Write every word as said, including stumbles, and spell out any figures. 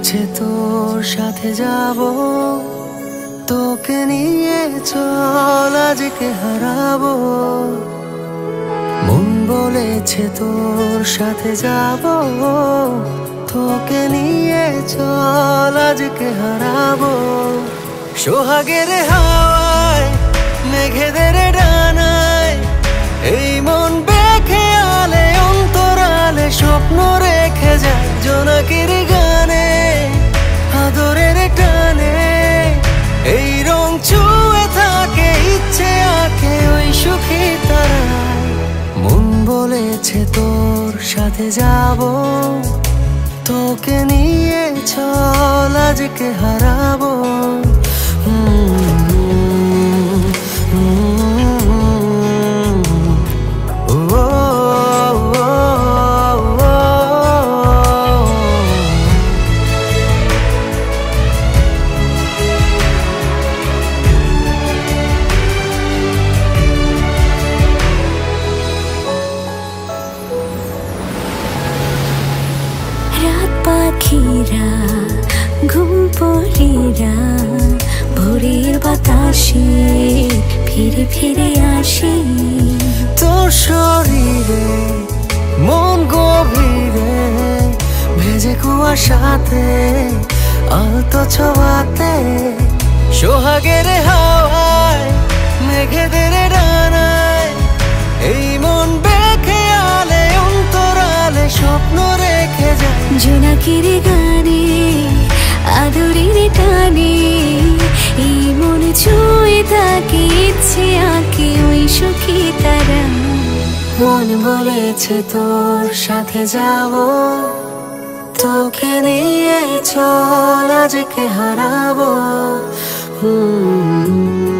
বলেছে তোর সাথে যাব, তোকে নিয়ে চল আজকে হারাবো। মন বলেছে তোর সাথে যাব, তোকে নিয়ে চল আজকে হারাবো। সোহাগের হাওয়ায় মেঘেদের ডানায় এই মন বেঁকে আলে অন্তরালে স্বপ্ন রেখে যায় জোনাকির গানে আদরের টানে। এই রং ছুঁয়ে থাকে ইচ্ছে আঁকে ওই সুখী তারায়। মন বলেছে তোর সাথে যাব, তোকে নিয়ে চল আজকে হারাবো। রাত পাখিরা ঘুম পড়িরা ভোরের বাতাসে ফিরে ফিরে আসি। তোর শরীরে মন গভীরে ভেজে কুয়াশাতে আলতো ছোঁয়াতে। সোহাগের হাওয়ায় মেঘেদের ডানায় এই মন বেঁকে আলে অন্তরালে স্বপ্ন রেখে যায় জোনাকির গানে আদরের টানে। এই মন ছুঁয়ে থাকে ইচ্ছে আঁকে ওই সুখী তারা। মন বলেছে তোর সাথে যাব, তোকে নিয়ে চল আজকে হারাবো। হুম